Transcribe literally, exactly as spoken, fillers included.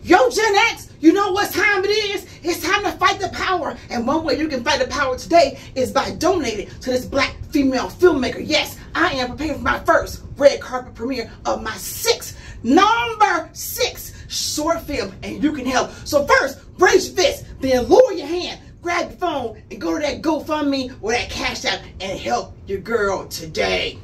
Yo, Gen X, you know what time it is? It's time to fight the power. And one way you can fight the power today is by donating to this black female filmmaker. Yes, I am preparing for my first red carpet premiere of my sixth, number six short film, and you can help. So first, raise your fist, then lower your hand, grab your phone, and go to that GoFundMe or that Cash App and help your girl today.